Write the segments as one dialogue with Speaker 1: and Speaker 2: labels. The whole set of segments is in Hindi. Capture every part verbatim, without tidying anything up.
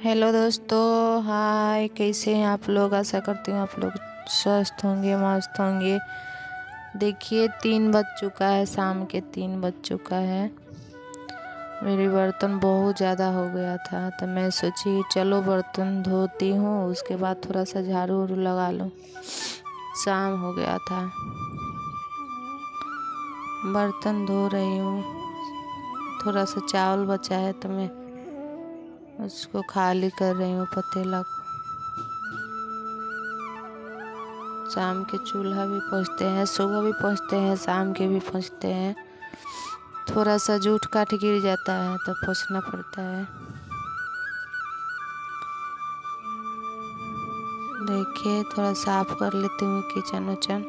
Speaker 1: हेलो दोस्तों, हाय। कैसे हैं आप लोग? आशा करती हूँ आप लोग स्वस्थ होंगे, मस्त होंगे। देखिए, तीन बज चुका है, शाम के तीन बज चुका है। मेरे बर्तन बहुत ज़्यादा हो गया था, तो मैं सोची चलो बर्तन धोती हूँ, उसके बाद थोड़ा सा झाड़ू वाड़ू लगा लूँ। शाम हो गया था, बर्तन धो रही हूँ। थोड़ा सा चावल बचा है तो मैं उसको खाली कर रही हूँ, पतीला को। शाम के चूल्हा भी पोंछते हैं, सुबह भी पोंछते हैं, शाम के भी पोंछते हैं। थोड़ा सा जूठ काट गिर जाता है तो पोंछना पड़ता है। देखिए, थोड़ा साफ कर लेती हूँ किचन उचन।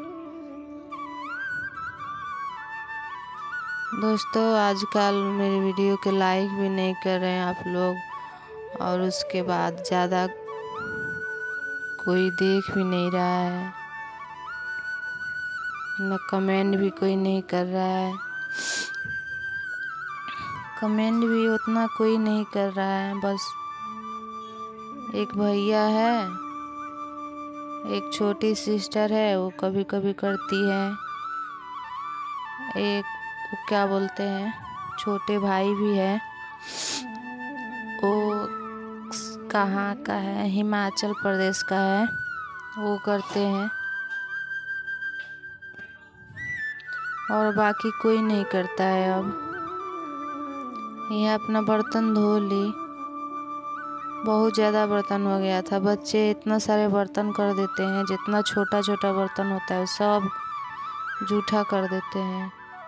Speaker 1: दोस्तों, आजकल मेरी वीडियो के लाइक भी नहीं कर रहे हैं आप लोग, और उसके बाद ज़्यादा कोई देख भी नहीं रहा है, न कमेंट भी कोई नहीं कर रहा है। कमेंट भी उतना कोई नहीं कर रहा है। बस एक भैया है, एक छोटी सिस्टर है, वो कभी कभी करती है। एक वो क्या बोलते हैं, छोटे भाई भी है, वो कहाँ का है, हिमाचल प्रदेश का है, वो करते हैं। और बाकी कोई नहीं करता है। अब ये अपना बर्तन धो ली। बहुत ज़्यादा बर्तन हो गया था। बच्चे इतना सारे बर्तन कर देते हैं, जितना छोटा छोटा बर्तन होता है सब जूठा कर देते हैं।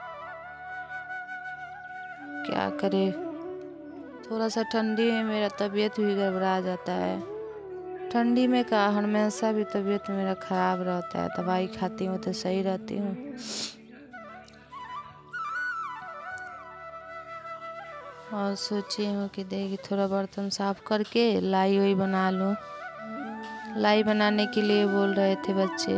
Speaker 1: क्या करे, थोड़ा सा ठंडी में मेरा तबीयत भी गड़बड़ा जाता है। ठंडी में का हमेशा भी तबीयत मेरा ख़राब रहता है। दवाई खाती हूँ तो सही रहती हूँ। और सोची हूँ कि देखिए थोड़ा बर्तन साफ करके लाई वाई बना लूँ। लाई बनाने के लिए बोल रहे थे बच्चे।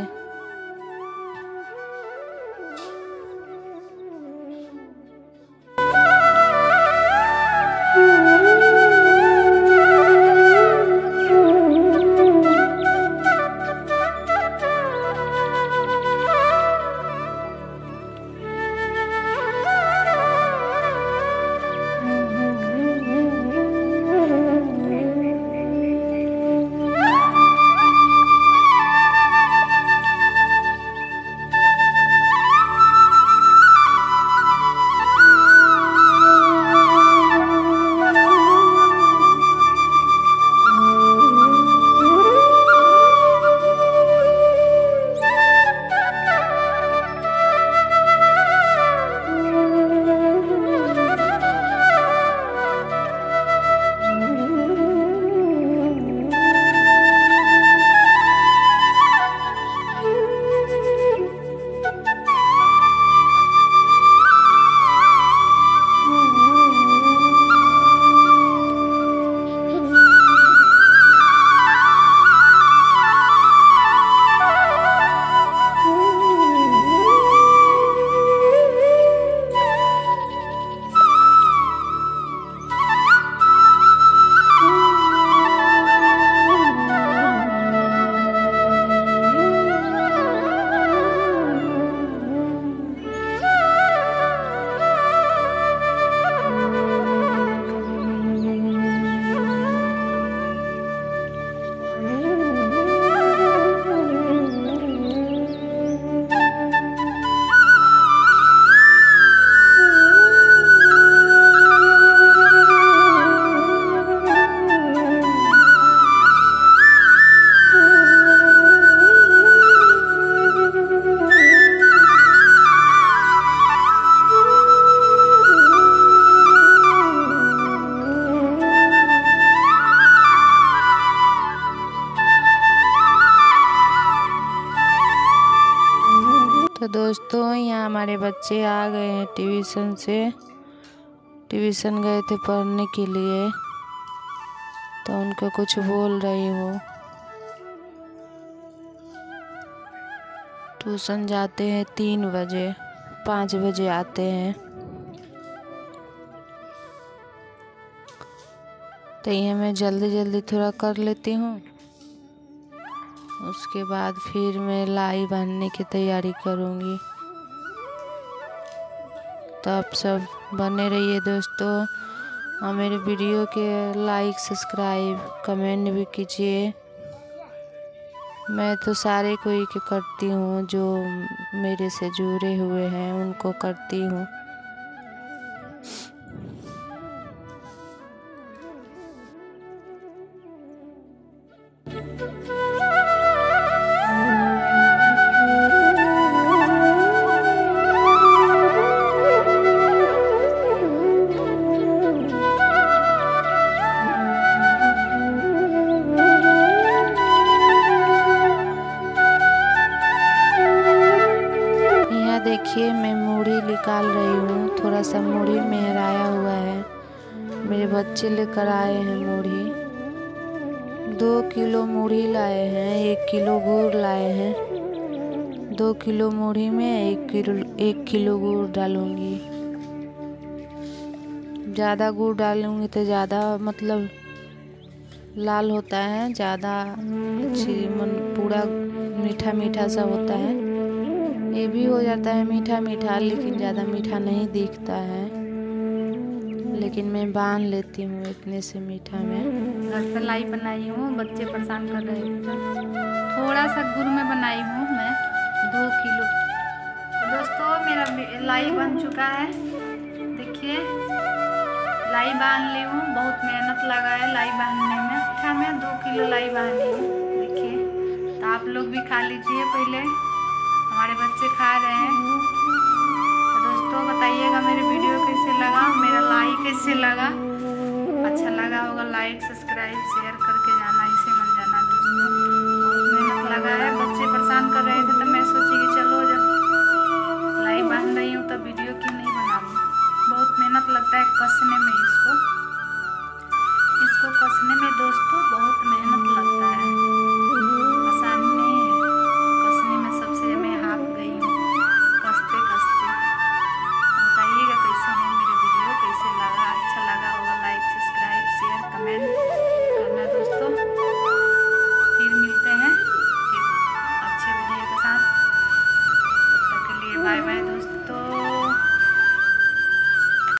Speaker 1: तो दोस्तों, यहाँ हमारे बच्चे आ गए हैं ट्यूशन से। ट्यूशन गए थे पढ़ने के लिए, तो उनको कुछ बोल रही हूँ। ट्यूशन जाते हैं तीन बजे, पाँच बजे आते हैं। तो ये मैं जल्दी जल्दी थोड़ा कर लेती हूँ। उसके बाद फिर मैं लाई बांधने की तैयारी करूँगी। तो आप सब बने रहिए दोस्तों, और मेरे वीडियो के लाइक सब्सक्राइब कमेंट भी कीजिए। मैं तो सारे कोई के करती हूँ, जो मेरे से जुड़े हुए हैं उनको करती हूँ। देखिए मैं मूढ़ी निकाल रही हूँ, थोड़ा सा मूढ़ी मेहराया हुआ है। मेरे बच्चे लेकर आए हैं मूढ़ी। दो किलो मूढ़ी लाए हैं, एक किलो गुड़ लाए हैं। दो किलो मूढ़ी में एक किलो एक किलो गुड़ डालूंगी। ज़्यादा गुड़ डालूंगी तो ज़्यादा मतलब लाल होता है, ज़्यादा अच्छी मन पूरा मीठा मीठा सा होता है। ये भी हो जाता है मीठा मीठा, लेकिन ज़्यादा मीठा नहीं दिखता है। लेकिन मैं बांध लेती हूँ इतने से मीठा में।
Speaker 2: घर पर लाई बनाई हूँ, बच्चे परेशान कर रहे थे। थोड़ा सा गुड़ में बनाई हूँ मैं, दो किलो। दोस्तों मेरा लाई बन चुका है, देखिए लाई बांध ली हूँ। बहुत मेहनत लगा है लाई बांधने में। मीठा में दो किलो लाई बांधी हूँ, देखिए। तो आप लोग भी खा लीजिए, पहले हमारे बच्चे खा रहे हैं। तो दोस्तों बताइएगा मेरे वीडियो कैसे लगा, मेरा लाइक कैसे लगा। अच्छा लगा होगा लाइक सब्सक्राइब शेयर करके जाना इसे।